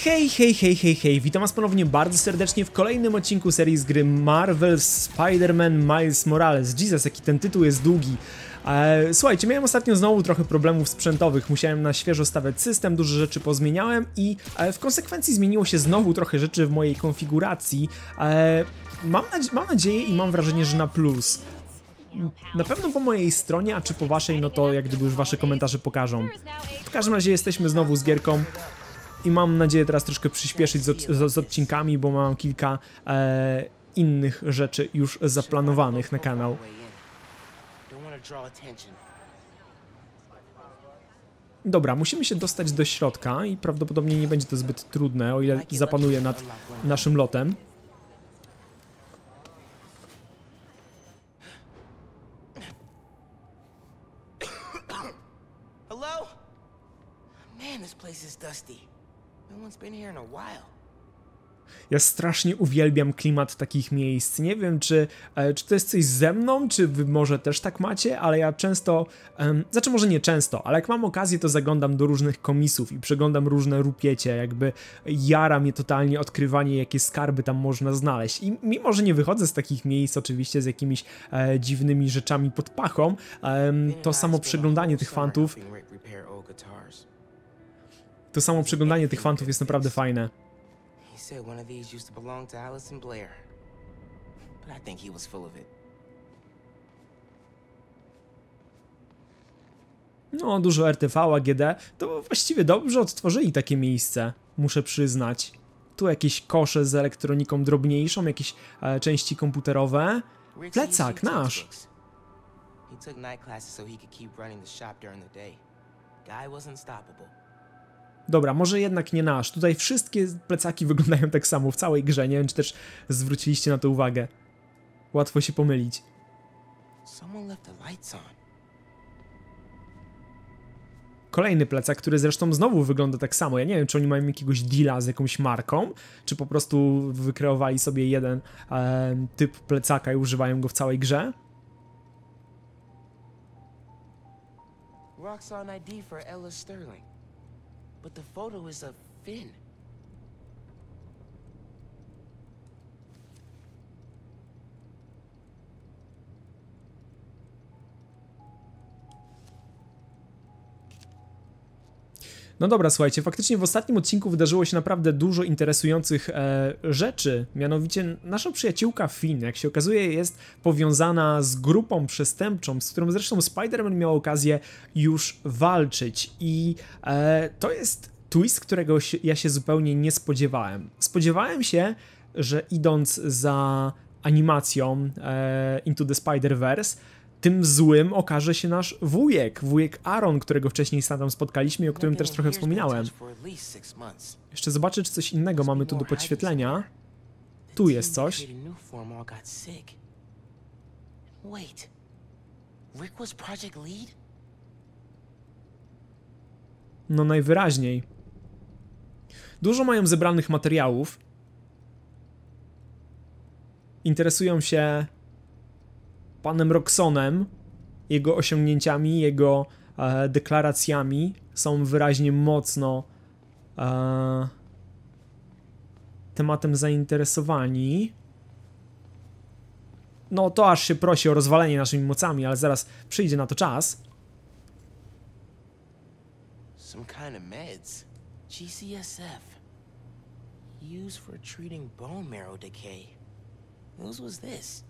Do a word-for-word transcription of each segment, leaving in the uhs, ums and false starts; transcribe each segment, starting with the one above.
Hej, hej, hej, hej, hej, witam was ponownie bardzo serdecznie w kolejnym odcinku serii z gry Marvel Spider-Man Miles Morales. Jesus, jaki ten tytuł jest długi. E, słuchajcie, miałem ostatnio znowu trochę problemów sprzętowych, musiałem na świeżo stawiać system, dużo rzeczy pozmieniałem i e, w konsekwencji zmieniło się znowu trochę rzeczy w mojej konfiguracji. E, mam, nadzie mam nadzieję i mam wrażenie, że na plus. Na pewno po mojej stronie, a czy po waszej, no to jak gdyby już wasze komentarze pokażą. W każdym razie jesteśmy znowu z gierką. I mam nadzieję teraz troszkę przyspieszyć z, z, z odcinkami, bo mam kilka e, innych rzeczy już zaplanowanych na kanał. Dobra, musimy się dostać do środka i prawdopodobnie nie będzie to zbyt trudne, o ile zapanuje nad naszym lotem. Hello? Man, this place is dusty. No one's been here in a while. Ja strasznie uwielbiam klimat takich miejsc. Nie wiem, czy, e, czy to jest coś ze mną, czy wy może też tak macie, ale ja często, um, znaczy może nie często, ale jak mam okazję, to zaglądam do różnych komisów i przeglądam różne rupiecie, jakby jara mnie totalnie odkrywanie, jakie skarby tam można znaleźć. I mimo, że nie wychodzę z takich miejsc, oczywiście z jakimiś e, dziwnymi rzeczami pod pachą, e, to samo przeglądanie tych fantów, to samo przeglądanie tych fantów jest naprawdę fajne. Said one of these used to belong to Allison Blair, but I think he was full of it. No, dużo R T V, A G D, to właściwie dobrze odtworzyli takie miejsce, muszę przyznać. Tu jakieś kosze z elektroniką drobniejszą, jakieś e, części komputerowe. Plecak nasz. He took night classes so he could keep running the shop during the day. Guy was unstoppable. Dobra, może jednak nie nasz. Tutaj wszystkie plecaki wyglądają tak samo w całej grze. Nie wiem, czy też zwróciliście na to uwagę. Łatwo się pomylić. Kolejny plecak, który zresztą znowu wygląda tak samo. Ja nie wiem, czy oni mają jakiegoś deala z jakąś marką, czy po prostu wykreowali sobie jeden e, typ plecaka i używają go w całej grze. Roxxon I D for Ella Sterling. But the photo is of Finn. No dobra, słuchajcie, faktycznie w ostatnim odcinku wydarzyło się naprawdę dużo interesujących e, rzeczy. Mianowicie nasza przyjaciółka Finn, jak się okazuje, jest powiązana z grupą przestępczą, z którą zresztą Spider-Man miał okazję już walczyć. I e, to jest twist, którego się, ja się zupełnie nie spodziewałem. Spodziewałem się, że idąc za animacją e, Into the Spider-Verse, tym złym okaże się nasz wujek, wujek Aaron, którego wcześniej tam spotkaliśmy i o którym też trochę wspominałem. Jeszcze zobaczę, czy coś innego mamy tu do podświetlenia. Tu jest coś. No najwyraźniej. Dużo mają zebranych materiałów. Interesują się panem Roxxonem, jego osiągnięciami, jego e, deklaracjami. Są wyraźnie mocno e, tematem zainteresowani. No to aż się prosi o rozwalenie naszymi mocami, ale zaraz przyjdzie na to czas. Some kind of meds. G C S F. Used for treating bone marrow decay. Whose was this?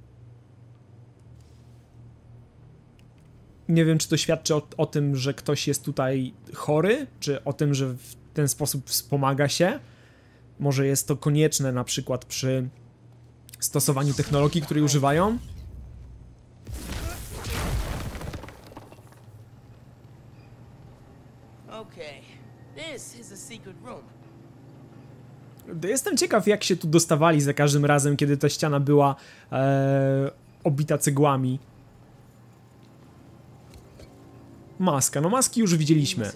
Nie wiem, czy to świadczy o, o tym, że ktoś jest tutaj chory, czy o tym, że w ten sposób wspomaga się. Może jest to konieczne na przykład przy stosowaniu technologii, której używają. Jestem ciekaw, jak się tu dostawali za każdym razem, kiedy ta ściana była e, obita cegłami. Maska, no maski już widzieliśmy.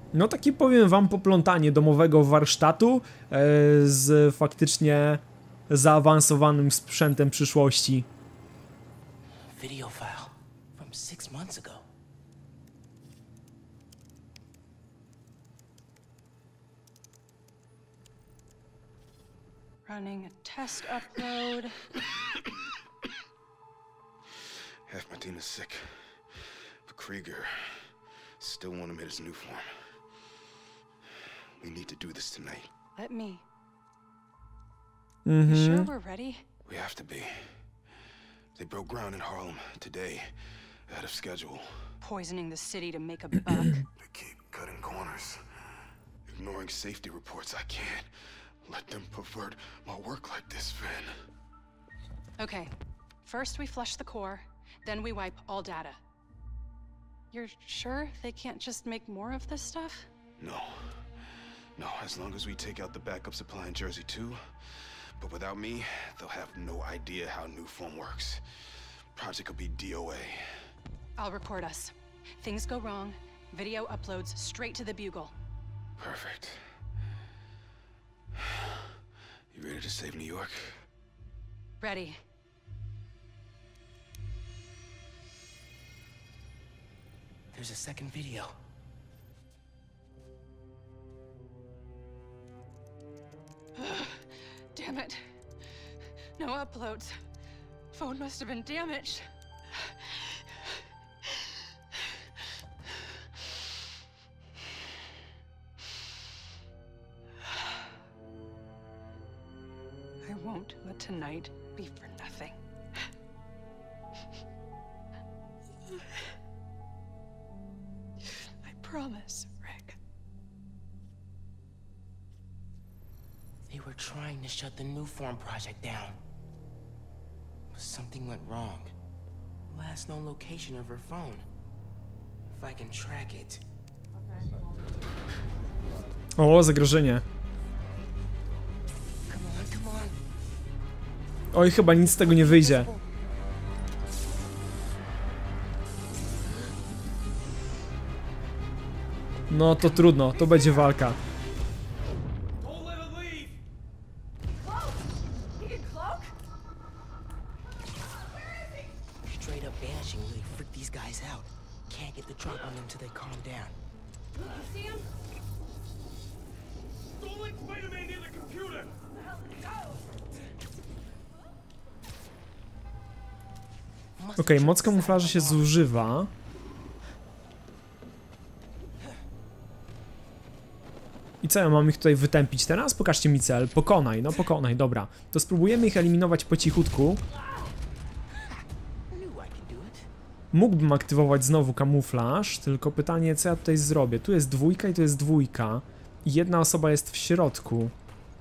No takie powiem wam poplątanie domowego warsztatu e, z faktycznie zaawansowanym sprzętem przyszłości. Video file from six months ago. Running a test upload. Half my team is sick, but Krieger still want him at his new form. We need to do this tonight. Let me. Mhm. You sure we're ready? We have to be. They broke ground in Harlem today, ahead of schedule. Poisoning the city to make a buck. They keep cutting corners, ignoring safety reports. I can't let them pervert my work like this, Finn. Okay, first we flush the core, then we wipe all data. You're sure they can't just make more of this stuff? No. No, as long as we take out the backup supply in Jersey too. But without me, they'll have no idea how new form works. Project will be D O A. I'll record us. Things go wrong, video uploads straight to the Bugle. Perfect. You ready to save New York? Ready. There's a second video. Damn it. No uploads. Phone must have been damaged. I won't let tonight be for nothing. I promise, Rick. They were trying to shut the New Form project down. But something went wrong. Last known location of her phone. If I can track it. O, zagrożenie. Come on, come on. Oj, chyba nic z tego nie wyjdzie. No to trudno, to będzie walka. Straight up banishing really freaked these guys out. Can't get the drop on them till they calm down. You see him? Don't let Spider-Man near the computer! Okej, okay, moc kamuflażu się zużywa. I co, ja mam ich tutaj wytępić teraz? Pokażcie mi cel. Pokonaj, no pokonaj, dobra. To spróbujemy ich eliminować po cichutku. Mógłbym aktywować znowu kamuflaż, tylko pytanie, co ja tutaj zrobię? Tu jest dwójka i tu jest dwójka. I jedna osoba jest w środku.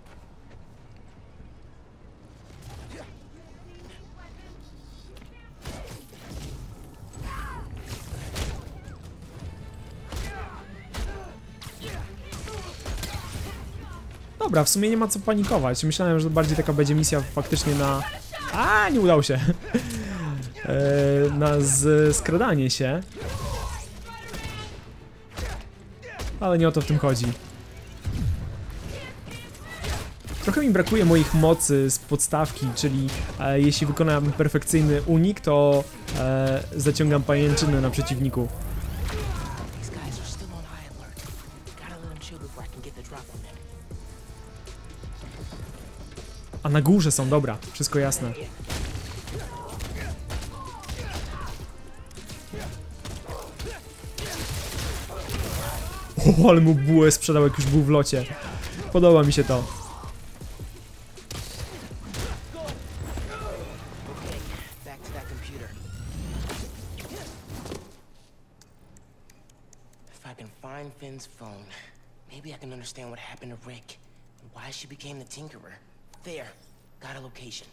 Dobra, w sumie nie ma co panikować. Myślałem, że bardziej taka będzie misja faktycznie na... A, nie udało się. e, na z, skradanie się. Ale nie o to w tym chodzi. Trochę mi brakuje moich mocy z podstawki, czyli e, jeśli wykonam perfekcyjny unik, to e, zaciągam pajęczyny na przeciwniku. A na górze są, dobra, wszystko jasne. O, ale mu bułę sprzedał, jak już był w locie. Podoba mi się to. If I can find Finn's phone, maybe I can understand what happened to Rick and why she became the Tinkerer. There, got a location.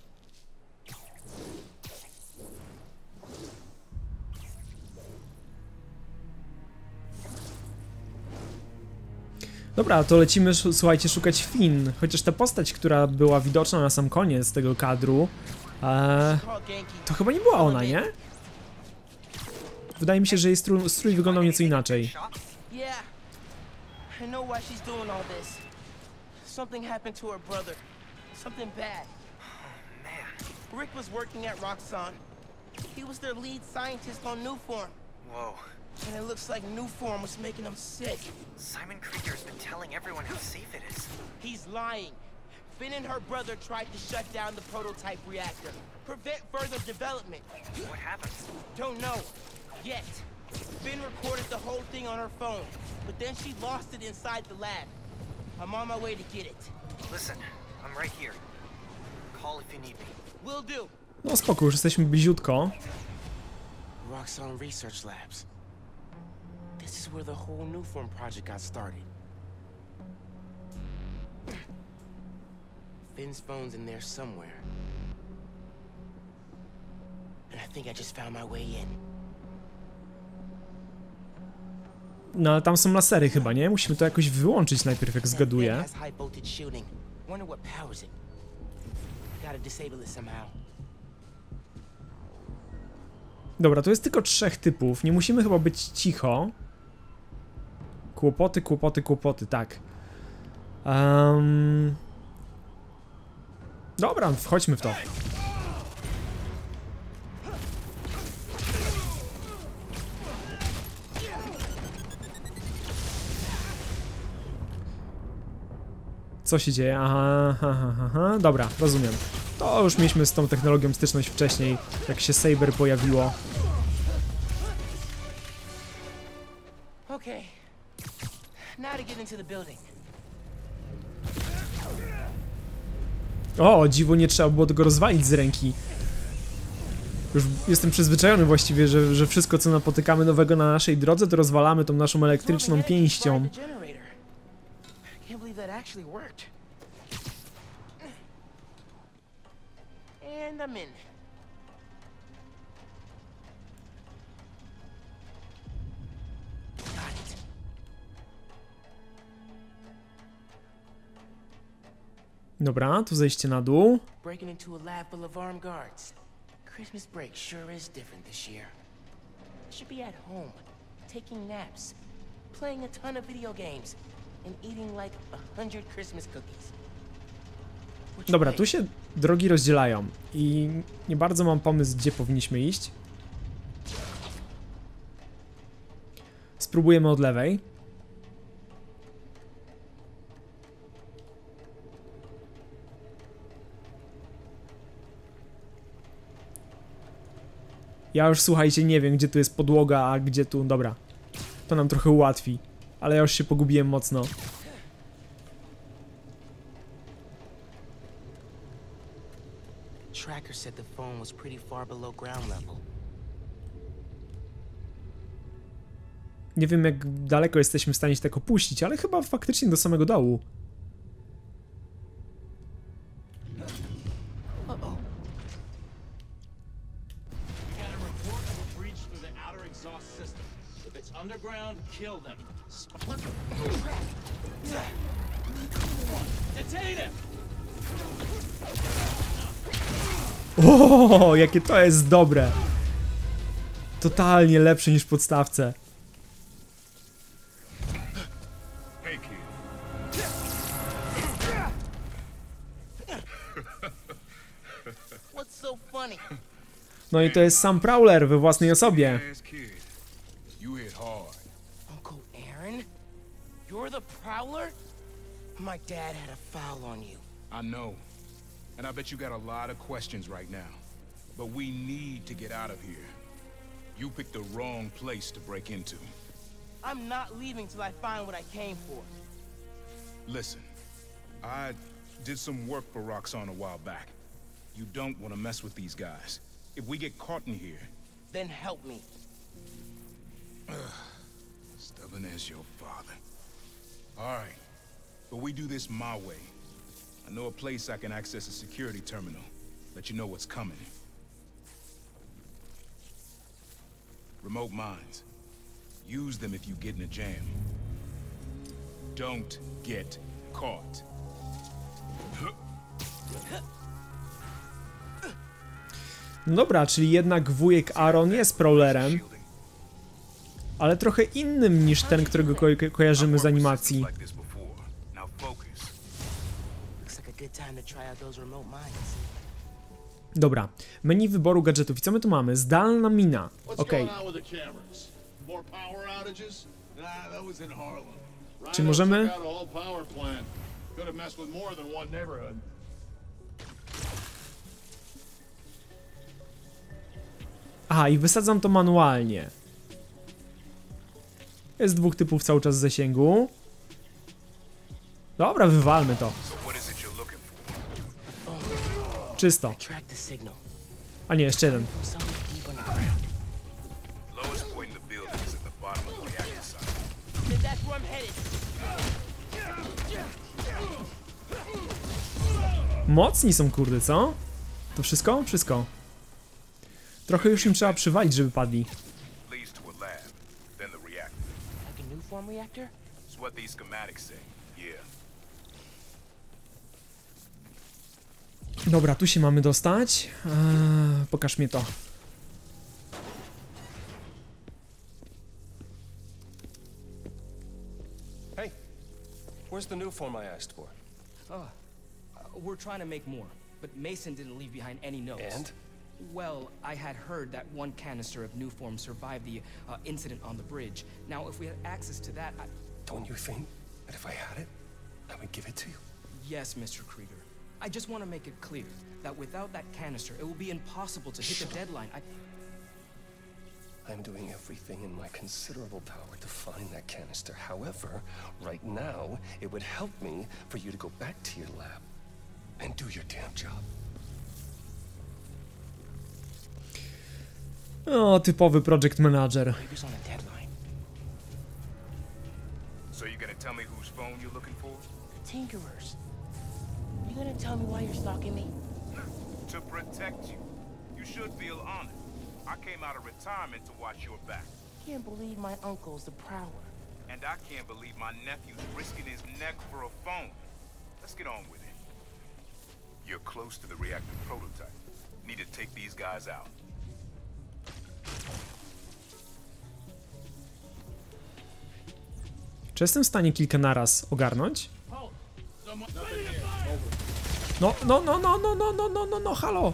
Dobra, to lecimy, słuchajcie, szukać Finn. Chociaż ta postać, która była widoczna na sam koniec tego kadru, e, to chyba nie była ona, nie? Wydaje mi się, że jej strój, strój wyglądał nieco inaczej. I know why she's doing all this. Something happened to her brother. Something bad. Oh, man. Rick was working at Roxxon. He was their lead scientist on Nuform. Whoa. And it looks like Nuform was making him sick. Simon Krieger's been telling everyone how safe it is. He's lying. Finn and her brother tried to shut down the prototype reactor. Prevent further development. What happened? Don't know. Yet. Finn recorded the whole thing on her phone. But then she lost it inside the lab. I'm on my way to get it. Listen, I'm right here. Call if you need me. Will do. No spoko, już jesteśmy bliziutko. Roxxon Research Labs. This is where the whole Nuform project got started. Finn's phone's in there somewhere. And I think I just found my way in. No ale tam są lasery chyba, nie? Musimy to jakoś wyłączyć najpierw, jak zgaduję. Has high voltage shielding. Wonder what powers it. Gotta disable it somehow. Dobra, to jest tylko trzech typów. Nie musimy chyba być cicho. Kłopoty, kłopoty, kłopoty, tak. Um... Dobra, wchodźmy w to. Co się dzieje? Aha, aha, aha, dobra, rozumiem. To już mieliśmy z tą technologią styczność wcześniej, jak się Saber pojawiło. Okay. Now to get into the building. O, o dziwo, nie trzeba było tego rozwalić z ręki. Już jestem przyzwyczajony właściwie, że, że wszystko co napotykamy nowego na naszej drodze, to rozwalamy tą naszą elektryczną pięścią. Can't believe that actually worked. And I'm in. Got it. Dobra, tu zejście na dół. Breaking into a lab full of armed guards. Christmas break sure is different this year. I should be at home, taking naps, playing a ton of video games, and eating like a hundred Christmas cookies. What you Dobra, think? tu się drogi rozdzielają i nie bardzo mam pomysł, gdzie powinniśmy iść. Spróbujemy od lewej. Ja już, słuchajcie, nie wiem, gdzie tu jest podłoga, a gdzie tu... Dobra, to nam trochę ułatwi, ale ja już się pogubiłem mocno. Tracker said the phone was pretty far below ground level. Nie wiem, jak daleko jesteśmy w stanie się tak opuścić, ale chyba faktycznie do samego dołu. Uh-oh. Got a report of a breach through the outer exhaust system. If it's underground, kill them. Detain him! O, jakie to jest dobre! Totalnie lepsze niż w podstawce. Hey, kid. What's so funny? No i to jest sam Prowler we własnej osobie. Ass kid. You hit hard. Uncle Aaron? You're the Prowler? My dad had a foul on you. I know. And I bet you got a lot of questions right now. But we need to get out of here. You picked the wrong place to break into. I'm not leaving till I find what I came for. Listen, I did some work for Roxxon a while back. You don't want to mess with these guys. If we get caught in here... Then help me. Stubborn as your father. All right, but we do this my way. I know a place I can access a security terminal. Let you know what's coming. Remote mines. Use them if you get in a jam. Don't get caught. No dobra, czyli jednak wujek Aaron jest Prowlerem. ale trochę innym niż ten, którego ko ko kojarzymy z animacji. Looks like a good time to try out those remote mines. Dobra, menu wyboru gadżetów. I co my tu mamy? Zdalna mina. Okej. Czy możemy... Aha, i wysadzam to manualnie. Jest dwóch typów cały czas w zasięgu. Dobra, wywalmy to. Czysto. A nie, jeszcze jeden. Mocni są, kurde, co? To wszystko? Wszystko. Trochę już im trzeba przywalić, żeby padli. Dobra, tu się mamy dostać. Eee, pokaż mi to. Hey, where's the new form I asked for? Oh, uh, we're trying to make more, but Mason didn't leave behind any notes. And? Well, I had heard that one canister of new form survived the uh, incident on the bridge. Now, if we had access to that, I... Don't you think that if I had it, I would give it to you? Yes, Mister Krieger. I just want to make it clear that without that canister, it will be impossible to hit the deadline. I... I'm doing everything in my considerable power to find that canister. However, right now, it would help me for you to go back to your lab and do your damn job. O, typowy project manager. So you gonna tell me whose phone you're looking for? Tinkerers. You gonna tell me why you're stalking me? To protect you. You should feel honored. I came out of retirement to watch your back. Can't believe my uncle's the Prowler. And I can't believe my nephew's risking his neck for a phone. Let's get on with it. You're close to the reactor prototype. Need to take these guys out. Czy jestem w stanie kilka naraz ogarnąć? No, no, no, no, no, no, no, no, no, no, halo!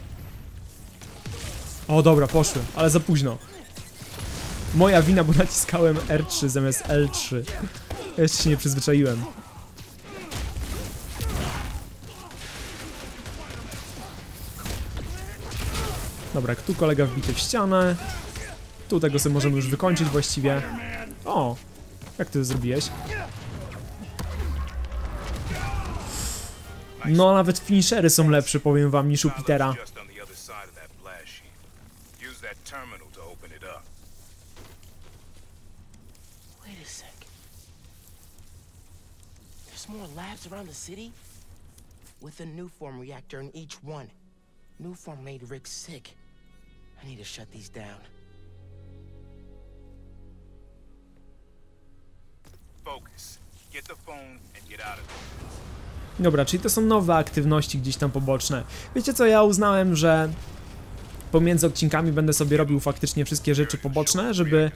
O, dobra, poszły, ale za późno. Moja wina, bo naciskałem R trzy zamiast L trzy. Ja jeszcze się nie przyzwyczaiłem. Dobra, tu kolega wbity w ścianę. Tu tego sobie możemy już wykończyć właściwie. O! Jak ty to zrobiłeś? No, nawet finishery są lepsze, powiem wam, niż u Petera. Wait a sec. There's more labs around the city? With a new form reactor in each one. New form made Rick sick. I need to shut these down. Focus. Get the phone and get out of there. Dobra, czyli to są nowe aktywności gdzieś tam poboczne. Wiecie co, ja uznałem, że pomiędzy odcinkami będę sobie robił faktycznie wszystkie rzeczy poboczne, żeby...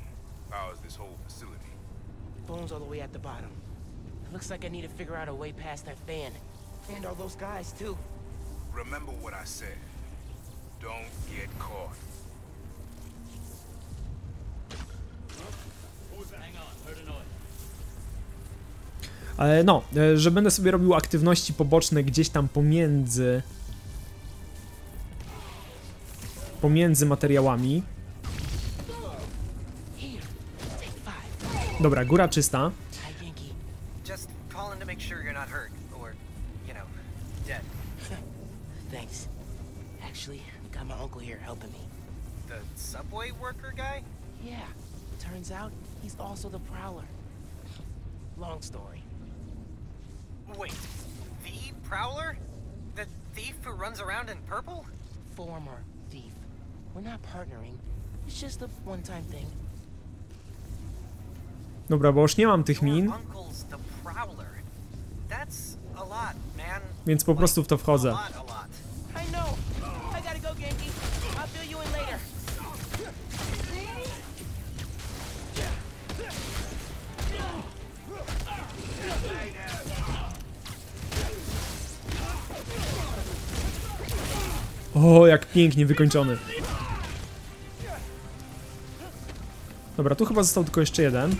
Phone's all the way at the bottom. It looks like I need to figure out a way past that fan. And all those guys too. Remember what I said. Don't get caught. Ale no, że będę sobie robił aktywności poboczne gdzieś tam pomiędzy... Pomiędzy materiałami. Dobra, góra czysta. Just calling to make sure you're not hurt or, you know, dead. Thanks. Actually, I got my uncle here helping me. The subway worker guy? Yeah. Turns out he's also the Prowler. Long story. Wait, the Prowler? The thief who runs around in purple? Former thief. We're not partnering. It's just a one-time thing. Dobra, bo już nie mam tych min, więc po prostu w to wchodzę. O, jak pięknie wykończony. Dobra, tu chyba został tylko jeszcze jeden.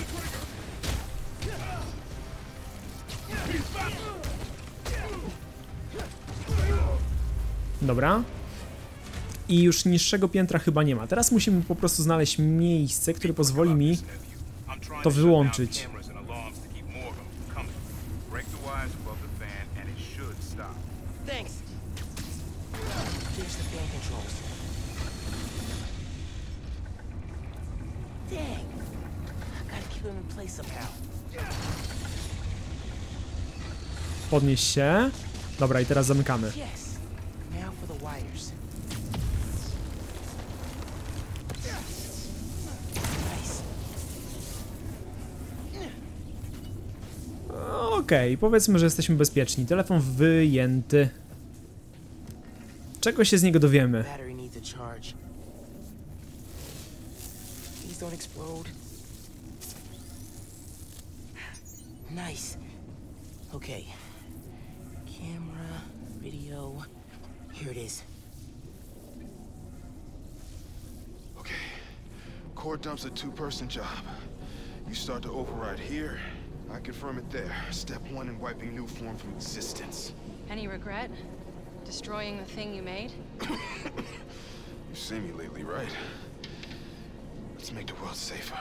Dobra. I już niższego piętra chyba nie ma. Teraz musimy po prostu znaleźć miejsce, które pozwoli mi to wyłączyć. Thanks. Here's the fan controls. Dang. I gotta keep them in place somehow. Podnieś się. Dobra, i teraz zamykamy. Yes. Now for the wires. Nice. Okej, okay, powiedzmy, że jesteśmy bezpieczni. Telefon wyjęty. Czego się z niego dowiemy? Battery needs a charge. Please don't explode. Nice. Okay. Camera, video. Here it is. Okay. Core dump's a two-person job. You start to override here. I confirm it there. Step one in wiping Nuform from existence. Any regret? Destroying the thing you made? You've seen me lately, right? Let's make the world safer.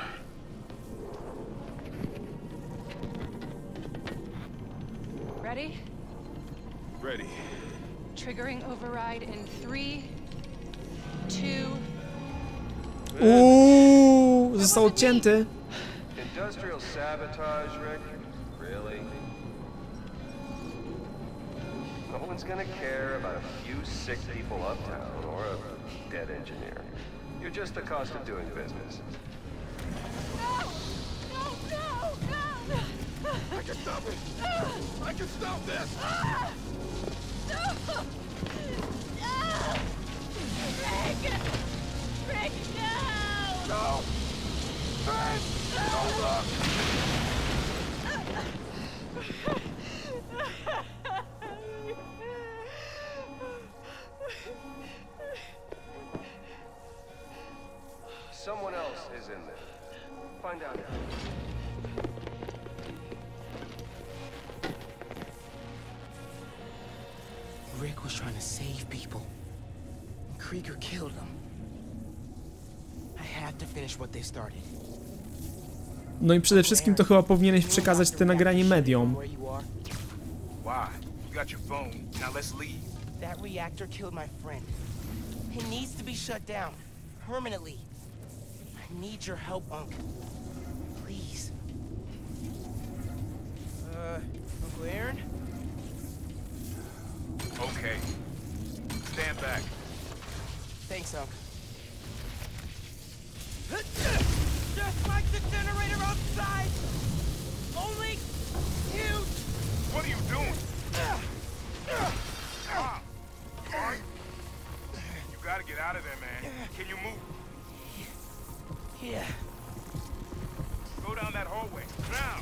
Ready? Ready. Triggering override in three, two. Uuu, został odcięty. Industrial sabotage, Rick? Really? No one's gonna care about a few sick people uptown or a dead engineer. You're just the cost of doing business. I can stop it! I can stop this! Rick! Rick, no! No! Ben! Don't look! Someone else is in there. Find out. Rick was trying to save people. Krieger killed him. I have to finish what they started. No i przede wszystkim to chyba powinieneś przekazać te nagranie mediom. Where you are? Why? You got your phone. Now let's leave. That reactor killed my friend. It needs to be shut down. Permanently. I need your help, Unc. Please. Uh, Uncle Aaron? Okay. Stand back. Thanks, Unc. Just like the generator outside! Only huge! What are you doing? Stop. Alright. You gotta get out of there, man. Can you move? Yeah. Go down that hallway. Now.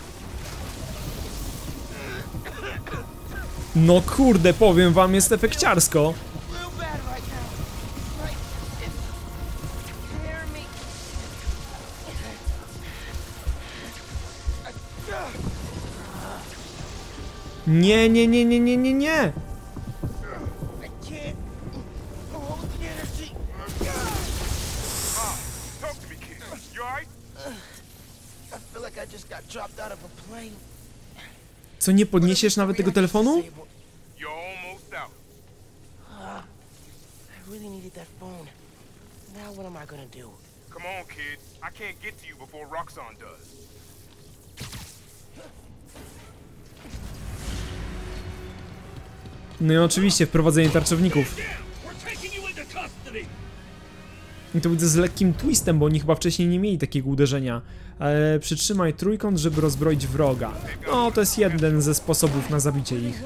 No kurde, powiem wam, jest efekciarsko. Real bad right now. Like, it's tearing me. Nie, nie, nie, nie, nie, nie, nie. I can't hold the energy. Talk to me, kid. You alright? I feel like I just got dropped out of a plane. Co, nie podniesiesz nawet tego telefonu? You're almost out. Uh, I really needed that phone. Now what am I gonna do? Come on, kid. I can't get to you before Roxxon does. No i oczywiście wprowadzenie tarczowników. I to widzę z lekkim twistem, bo oni chyba wcześniej nie mieli takiego uderzenia. Ale przytrzymaj trójkąt, żeby rozbroić wroga. No, to jest jeden ze sposobów na zabicie ich.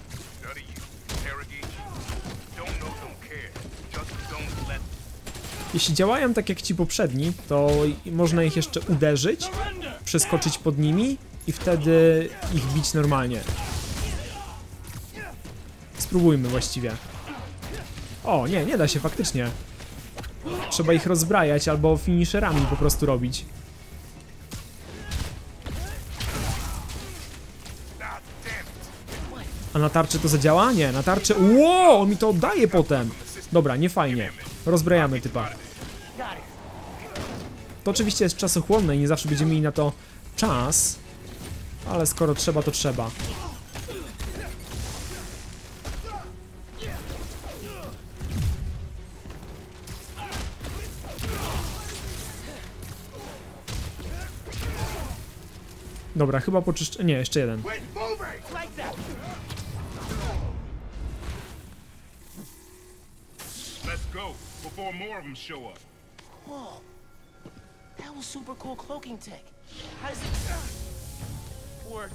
Jeśli działają tak jak ci poprzedni, to można ich jeszcze uderzyć, przeskoczyć pod nimi i wtedy ich bić normalnie. Spróbujmy właściwie. O, nie, nie da się faktycznie. Trzeba ich rozbrajać albo finisherami po prostu robić. A na tarczy to zadziała? Nie, na tarczy... Ło, on mi to oddaje potem. Dobra, nie fajnie. Rozbrajamy typa. To oczywiście jest czasochłonne i nie zawsze będziemy mieli na to czas. Ale skoro trzeba, to trzeba. Dobra, chyba poczyszczę... Nie, jeszcze jeden. Let's go before more of them show up. Whoa. That was super cool cloaking tech. How does it work?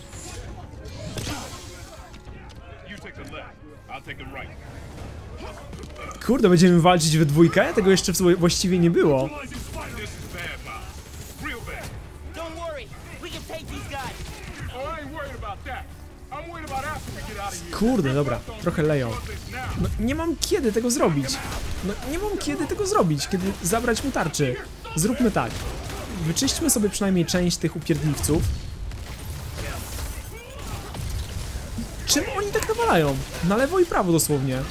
You take the left. I'll take the right. Kurde, będziemy walczyć we dwójkę? Tego jeszcze właściwie nie było. This is bad, Miles. Real bad. Don't worry. We can take these guys. Oh, I ain't worried about that. I'm worried about after we get out of here. Kurde, dobra, trochę leją. No, nie mam kiedy tego zrobić. No, nie mam kiedy tego zrobić, kiedy zabrać mu tarczy. Zróbmy tak. Wyczyśćmy sobie przynajmniej część tych upierdliwców. Czym oni tak nawalają? Na lewo i prawo dosłownie.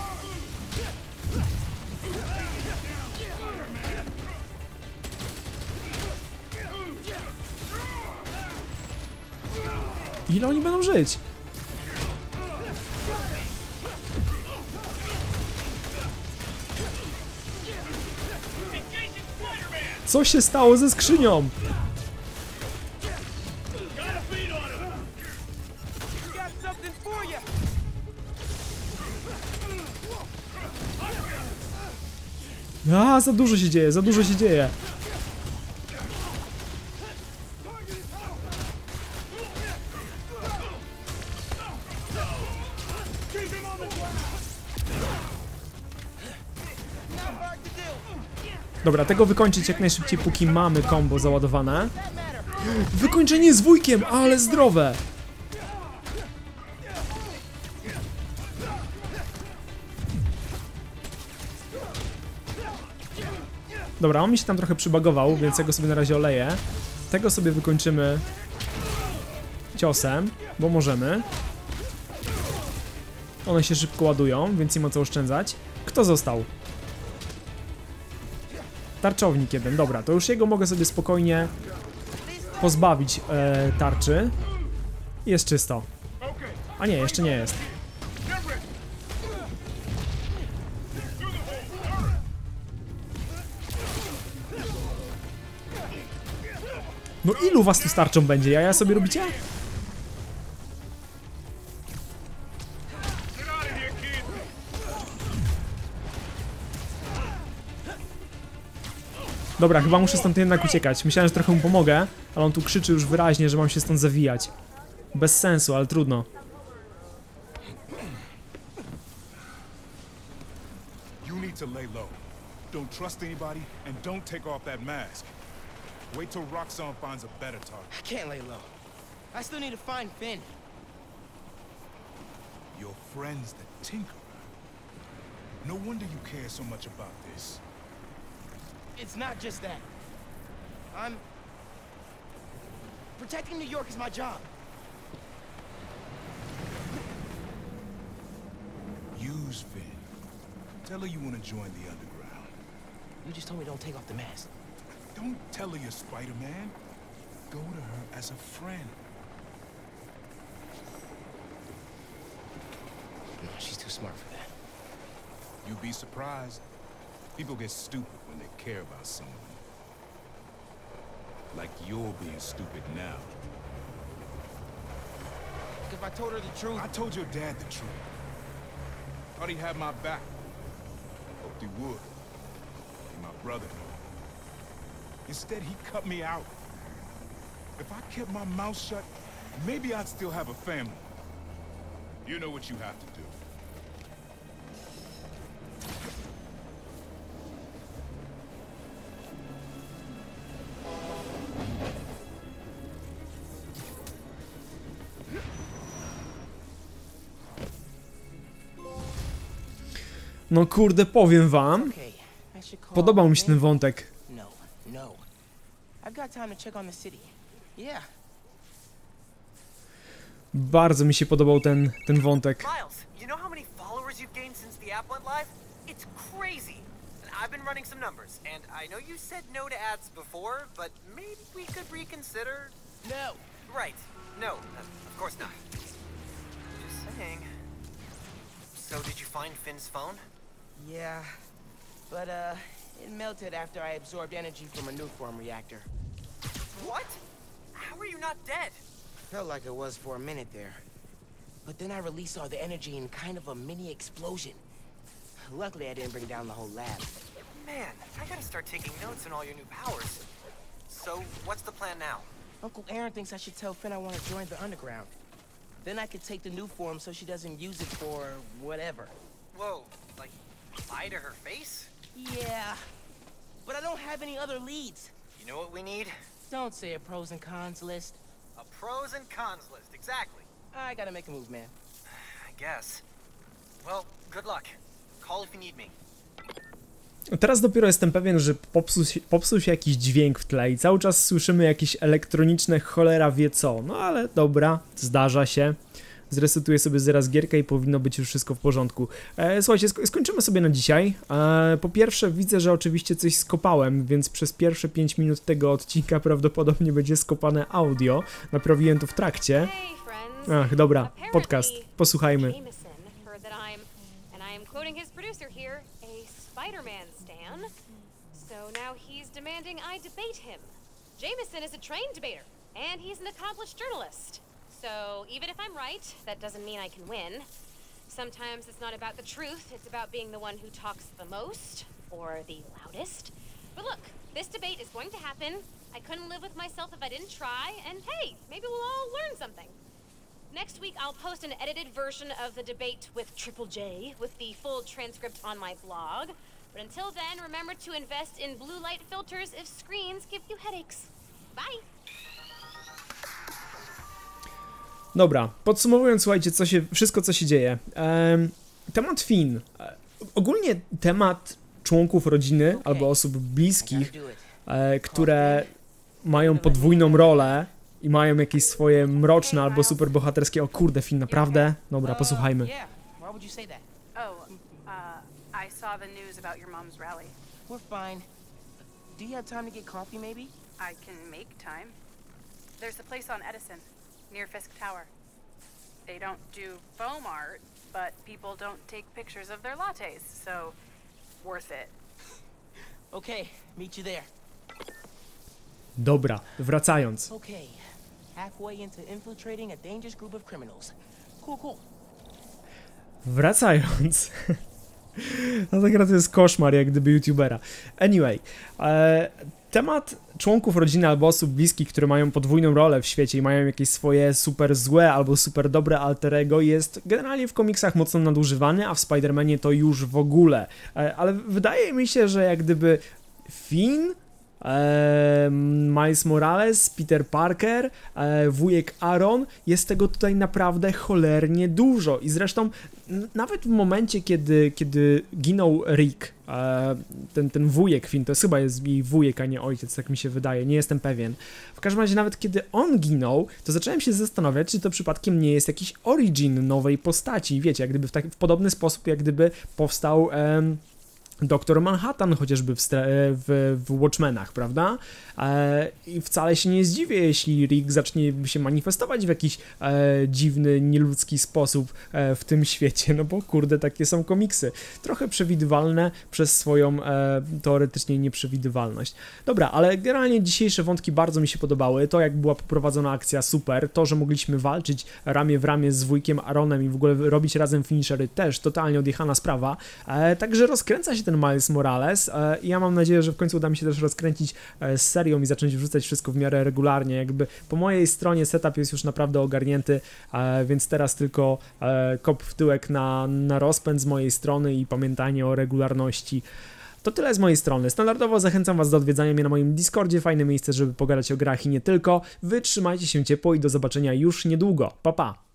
Ile oni będą żyć? Co się stało ze skrzynią? A, za dużo się dzieje, za dużo się dzieje. Dobra, tego wykończyć jak najszybciej, póki mamy combo załadowane. Wykończenie z wujkiem, ale zdrowe! Dobra, on mi się tam trochę przybagował, więc ja go sobie na razie oleję. Tego sobie wykończymy ciosem, bo możemy. One się szybko ładują, więc nie ma co oszczędzać. Kto został? Tarczownik jeden, dobra, to już jego mogę sobie spokojnie pozbawić e, tarczy. Jest czysto. A nie, jeszcze nie jest. No ilu was tu z tarczą będzie? Jaja sobie robicie? Dobra, chyba muszę stąd jednak uciekać. Myślałem, że trochę mu pomogę, ale on tu krzyczy już wyraźnie, że mam się stąd zawijać. Bez sensu, ale trudno. You need to lay low. Don't trust anybody and don't take off that mask. Wait till Roxxon finds a better target. I can't lay low. I still need to find Finn. Your friend's the Tinkerer. No wonder you care so much about this. It's not just that. I'm... Protecting New York is my job. Use Finn. Tell her you want to join the underground. You just told me don't take off the mask. Don't tell her you're Spider-Man. Go to her as a friend. No, she's too smart for that. You'd be surprised. People get stupid when they care about someone. Like you're being stupid now. If I told her the truth... I told your dad the truth. Thought he had my back. Hoped he would. Be my brother. Instead, he cut me out. If I kept my mouth shut, maybe I'd still have a family. You know what you have to do. No kurde, powiem wam, podobał mi się ten wątek. No, no. I've got time to check on the city. Yeah. Bardzo mi się podobał ten, ten wątek. Miles, you know how many followers you've gained since the app went live? It's crazy. And I've been running some numbers, and I know you said no to ads before, but maybe we could reconsider. No. Right. No, uh, of course not. Just saying. So did you find Finn's phone? Yeah. But, uh, it melted after I absorbed energy from a Nuform reactor. What? How are you not dead? Felt like it was for a minute there. But then I released all the energy in kind of a mini explosion. Luckily, I didn't bring down the whole lab. Man, I gotta start taking notes on all your new powers. So, what's the plan now? Uncle Aaron thinks I should tell Finn I want to join the underground. Then I could take the new form so she doesn't use it for whatever. Whoa, like, lie to her face? Yeah, but I don't have any other leads. You know what we need? Don't say a pros and cons list. A pros and cons list, exactly. I gotta make a move, man. I guess. Well, good luck. Call if you need me. Teraz dopiero jestem pewien, że popsuł się, popsuł się jakiś dźwięk w tle i cały czas słyszymy jakieś elektroniczne cholera wie co. No ale dobra, zdarza się. Zresetuję sobie zaraz gierkę i powinno być już wszystko w porządku. E, słuchajcie, sk skończymy sobie na dzisiaj. E, po pierwsze widzę, że oczywiście coś skopałem, więc przez pierwsze pięć minut tego odcinka prawdopodobnie będzie skopane audio. Naprawiłem to w trakcie. Ach, dobra, podcast. Posłuchajmy. Jameson is a trained debater, and he's an accomplished journalist. So even if I'm right, that doesn't mean I can win. Sometimes it's not about the truth, it's about being the one who talks the most, or the loudest. But look, this debate is going to happen. I couldn't live with myself if I didn't try, and hey, maybe we'll all learn something. Next week, I'll post an edited version of the debate with Triple J, with the full transcript on my blog. But until then, remember to invest in blue light filters if screens give you headaches. Bye! Dobra, podsumowując, słuchajcie, co się, wszystko co się dzieje. Ehm, temat Finn. E, ogólnie temat członków rodziny albo osób bliskich, e, które mają podwójną rolę i mają jakieś swoje mroczne albo superbohaterskie. O kurde, Finn, naprawdę? Dobra, posłuchajmy. I saw the news about your mom's rally. We're fine. Do you have time to get coffee, maybe? I can make time. There's a place on Edison, near Fisk Tower. They don't do foam art, but people don't take pictures of their lattes, so worth it. Okay, meet you there. Dobra, wracając. Okay, halfway into infiltrating a dangerous group of criminals. Cool, cool. Wracając. No ta gra to jest koszmar, jak gdyby youtubera. Anyway, e, temat członków rodziny albo osób bliskich, które mają podwójną rolę w świecie i mają jakieś swoje super złe albo super dobre alter ego, jest generalnie w komiksach mocno nadużywany, a w Spider-Manie to już w ogóle. E, ale wydaje mi się, że jak gdyby Finn, e, Miles Morales, Peter Parker, e, wujek Aaron, jest tego tutaj naprawdę cholernie dużo i zresztą nawet w momencie, kiedy, kiedy ginął Rick, e, ten, ten wujek Finn, to chyba jest jej wujek, a nie ojciec, tak mi się wydaje, nie jestem pewien. W każdym razie nawet kiedy on ginął, to zacząłem się zastanawiać, czy to przypadkiem nie jest jakiś origin nowej postaci, wiecie, jak gdyby w, tak, w podobny sposób, jak gdyby powstał e, doktor Manhattan chociażby w, w, w Watchmenach, prawda? E, I wcale się nie zdziwię, jeśli Rick zacznie się manifestować w jakiś e, dziwny, nieludzki sposób e, w tym świecie, no bo kurde, takie są komiksy. Trochę przewidywalne przez swoją e, teoretycznie nieprzewidywalność. Dobra, ale generalnie dzisiejsze wątki bardzo mi się podobały. To, jak była poprowadzona akcja, super. To, że mogliśmy walczyć ramię w ramię z wujkiem Aaronem i w ogóle robić razem finishery, też totalnie odjechana sprawa. E, także rozkręca się ten Miles Morales e, i ja mam nadzieję, że w końcu uda mi się też rozkręcić e, z serią i zacząć wrzucać wszystko w miarę regularnie. Jakby po mojej stronie setup jest już naprawdę ogarnięty, e, więc teraz tylko e, kop w tyłek na, na rozpęd z mojej strony i pamiętanie o regularności. To tyle z mojej strony. Standardowo zachęcam Was do odwiedzania mnie na moim Discordzie, fajne miejsce, żeby pogadać o grach i nie tylko. Wy trzymajcie się ciepło i do zobaczenia już niedługo. Pa, pa!